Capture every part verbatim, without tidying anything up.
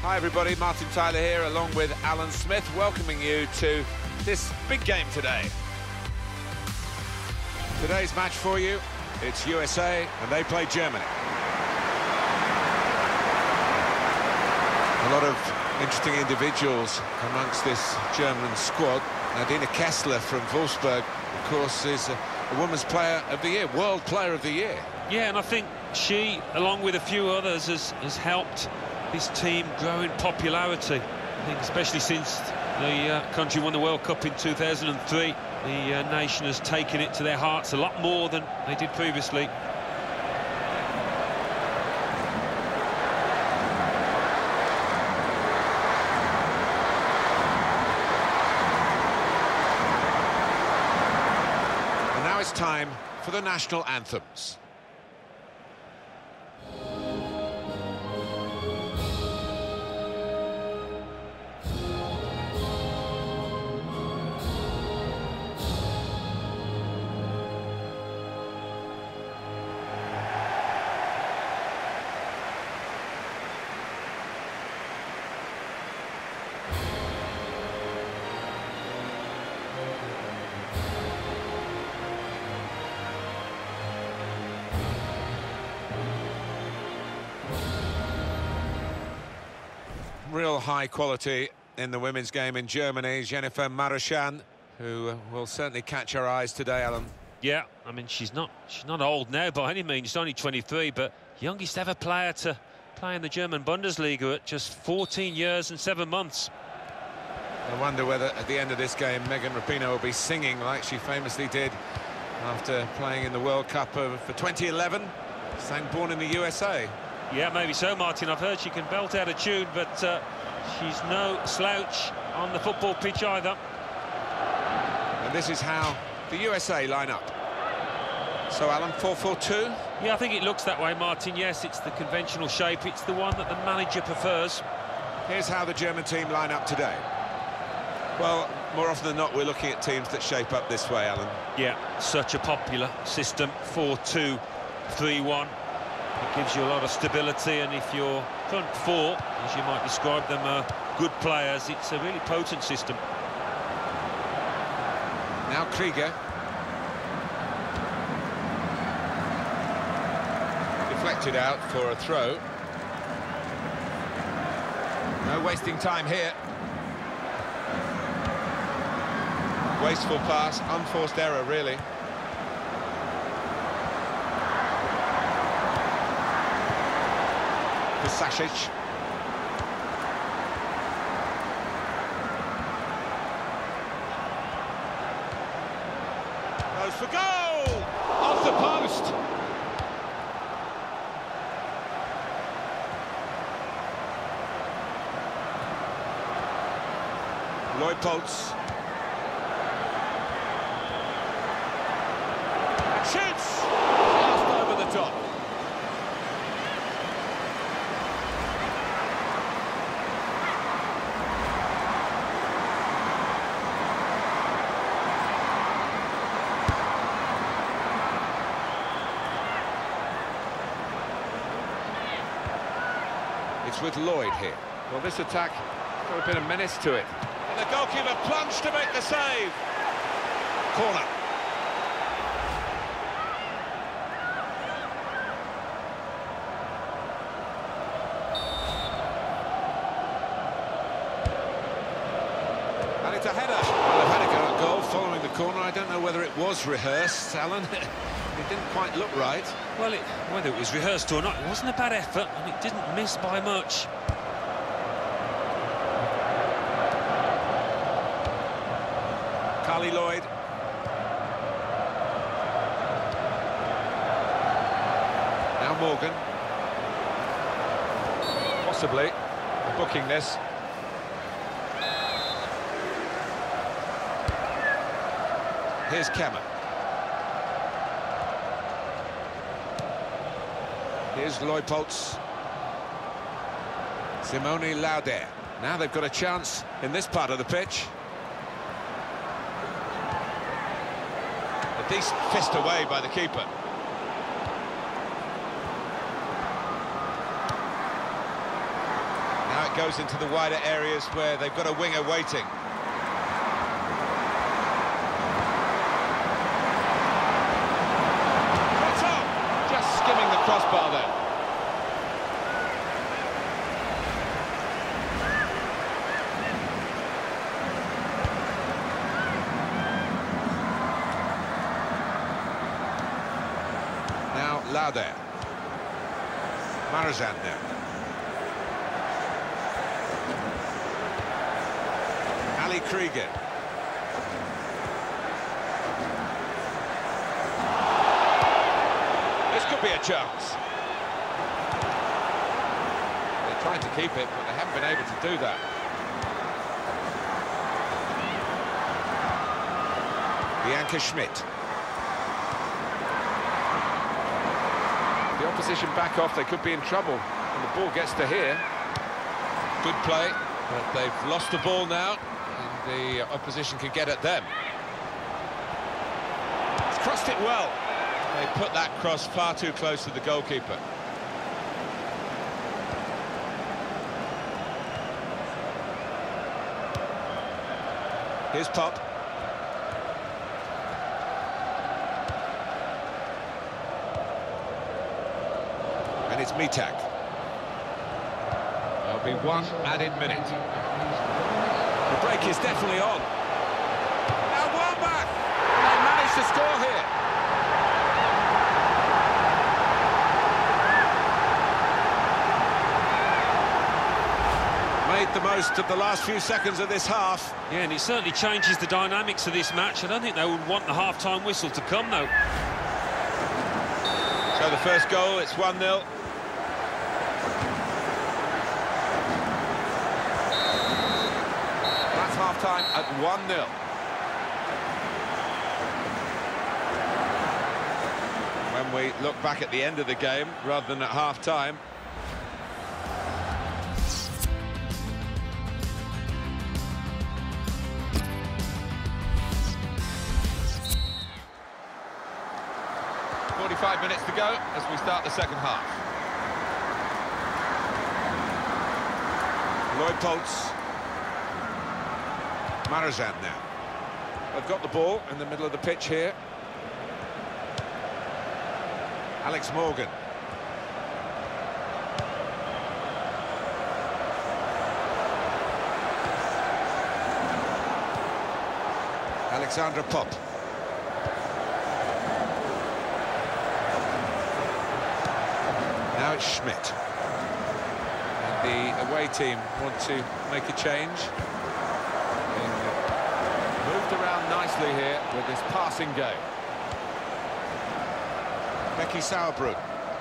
Hi everybody, Martin Tyler here along with Alan Smith, welcoming you to this big game today. Today's match for you, it's U S A and they play Germany. A lot of interesting individuals amongst this German squad. Nadine Kessler from Wolfsburg, of course, is a, a Women's Player of the Year, World Player of the Year. Yeah, and I think she, along with a few others, has, has helped this team grow in popularity. I think especially since the uh, country won the World Cup in two thousand three, the uh, nation has taken it to their hearts a lot more than they did previously. And now it's time for the national anthems. Real high quality in the women's game in Germany. Jennifer Marochan, who uh, will certainly catch our eyes today, Alan. Yeah, I mean, she's not she's not old now by any means. She's only twenty-three, but youngest ever player to play in the German Bundesliga at just fourteen years and seven months. I wonder whether at the end of this game Megan Rapinoe will be singing like she famously did after playing in the World Cup of, for twenty eleven. Sang Born in the U S A. Yeah, maybe so, Martin. I've heard she can belt out a tune, but uh, she's no slouch on the football pitch either. And this is how the U S A line up. So, Alan, four four two? Yeah, I think it looks that way, Martin. Yes, it's the conventional shape. It's the one that the manager prefers. Here's how the German team line up today. Well, more often than not, we're looking at teams that shape up this way, Alan. Yeah, such a popular system, four two three one. It gives you a lot of stability, and if your front four, as you might describe them, are good players, it's a really potent system. Now Krieger. Deflected out for a throw. No wasting time here. Wasteful pass, unforced error, really. Sasic. Goes for goal! Off the post! Lloyd Poltz. And shoots! Just over the top. It's with Lloyd here. Well, this attack got a bit of menace to it. And the goalkeeper plunged to make the save. Corner. And it's a header. Well, they've had a go at goal following the corner. I don't know whether it was rehearsed, Alan. It didn't quite look right. Well, it, whether it was rehearsed or not, it wasn't a bad effort, and it didn't miss by much. Carly Lloyd. Now Morgan. Possibly booking this. Here's Kemmer. Here's Lloyd Poltz. Simone Lauder. Now they've got a chance in this part of the pitch. A decent fist away by the keeper. Now it goes into the wider areas where they've got a winger waiting. That's on! Just skimming the crossbar there. Now Lauder. Marazan now. Ali Krieger. This could be a chance. They're trying to keep it, but they haven't been able to do that. Bianca Schmidt. The opposition back off, they could be in trouble when the ball gets to here. Good play, but they've lost the ball now, and the opposition can get at them. It's crossed it well. They put that cross far too close to the goalkeeper. Here's Pop. And it's Mitak. There'll be one added minute. The break is definitely on. Now one back. They managed to score here. Made the most of the last few seconds of this half. Yeah, and it certainly changes the dynamics of this match. I don't think they would want the half-time whistle to come, though. So the first goal, it's one nil. That's half-time at one nil. When we look back at the end of the game, rather than at half-time, forty-five minutes to go as we start the second half. Lloyd Poltz. Marazan now. They've got the ball in the middle of the pitch here. Alex Morgan. Alexandra Pop. Now it's Schmidt. And the away team want to make a change. They've moved around nicely here with this passing game. Becky Sauerbrunn.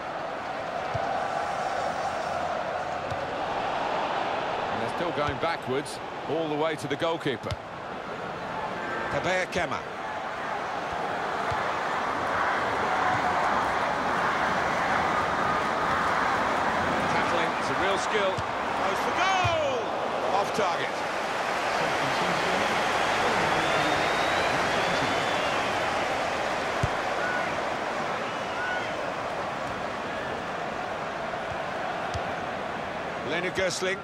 And they're still going backwards all the way to the goalkeeper. Tabea Kema. It's a real skill. Goes for goal! Off target. Lena Gößling.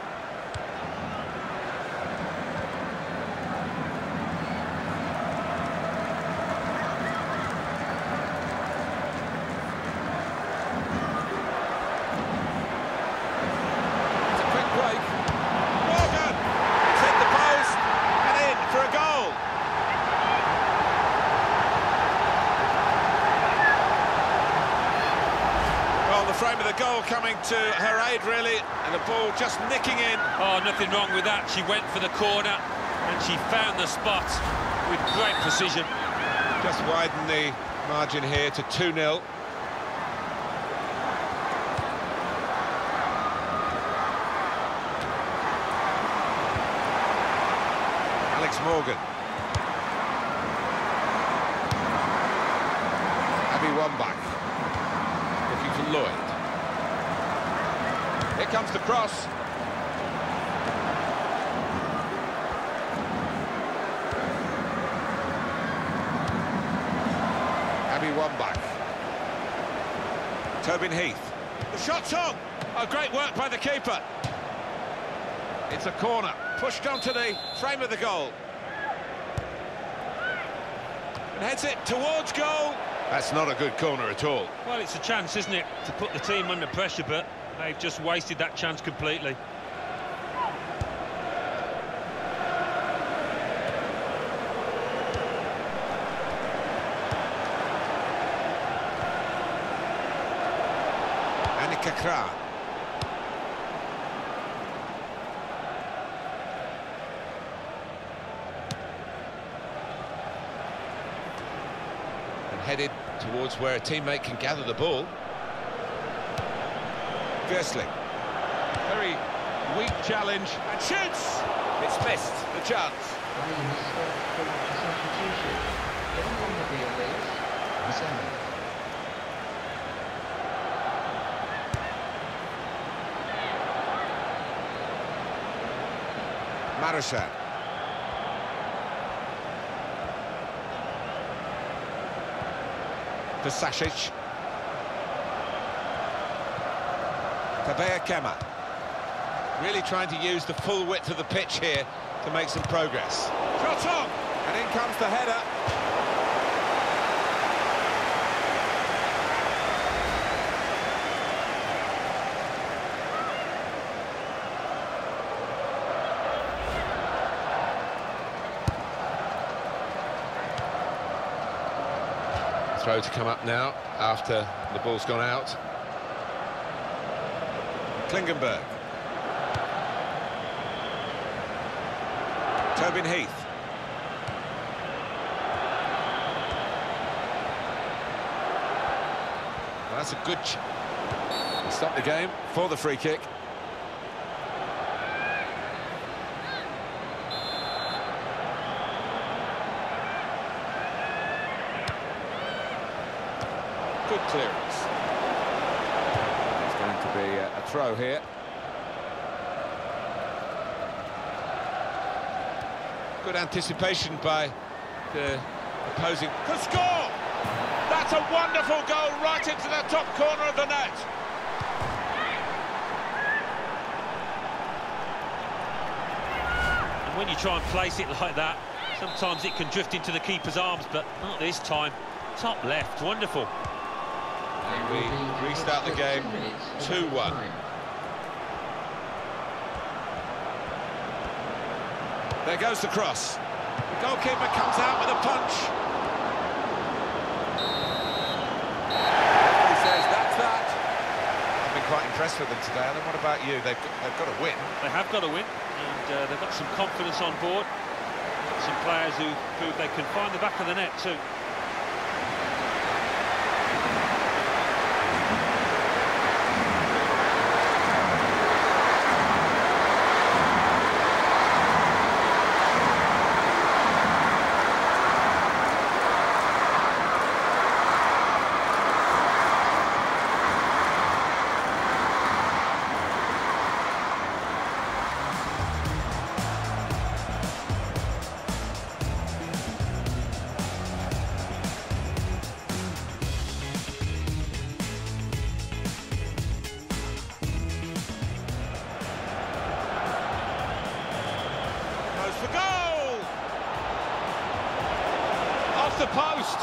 Frame of the goal coming to her aid, really, and the ball just nicking in. Oh, nothing wrong with that. She went for the corner, and she found the spot with great precision. Just widen the margin here to two nil. Alex Morgan. Abby Wambach. Looking for Lloyd. Here comes the cross. Abby Wambach. Tobin Heath. The shot's on. Oh, great work by the keeper. It's a corner, pushed onto the frame of the goal. And heads it towards goal. That's not a good corner at all. Well, it's a chance, isn't it, to put the team under pressure, but they've just wasted that chance completely. Kakra. And headed towards where a teammate can gather the ball. Gerstling. Very weak challenge. And shoots! It's missed, the chance. Marushan. To Sasic. Tabea Kema. Really trying to use the full width of the pitch here to make some progress. Shot on! And in comes the header. Throw to come up now after the ball's gone out. Klingenberg. Tobin Heath. Well, that's a good... Ch Stop the game for the free kick. Good clearance. It's going to be a, a throw here. Good anticipation by the opposing... Could score! That's a wonderful goal right into the top corner of the net. And when you try and place it like that, sometimes it can drift into the keeper's arms, but not this time. Top left, wonderful. We restart the game two one. There goes the cross. The goalkeeper comes out with a punch. He says that's that. I've been quite impressed with them today, Alan. What about you? They've got, they've got to win. They have got to win, and uh, they've got some confidence on board. Some players who prove they can find the back of the net too. For goal! Off the post!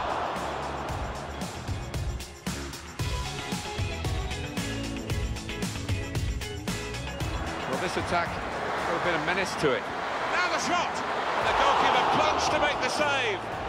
Well, this attack got a bit of menace to it. Now the shot! And the goalkeeper plunged to make the save.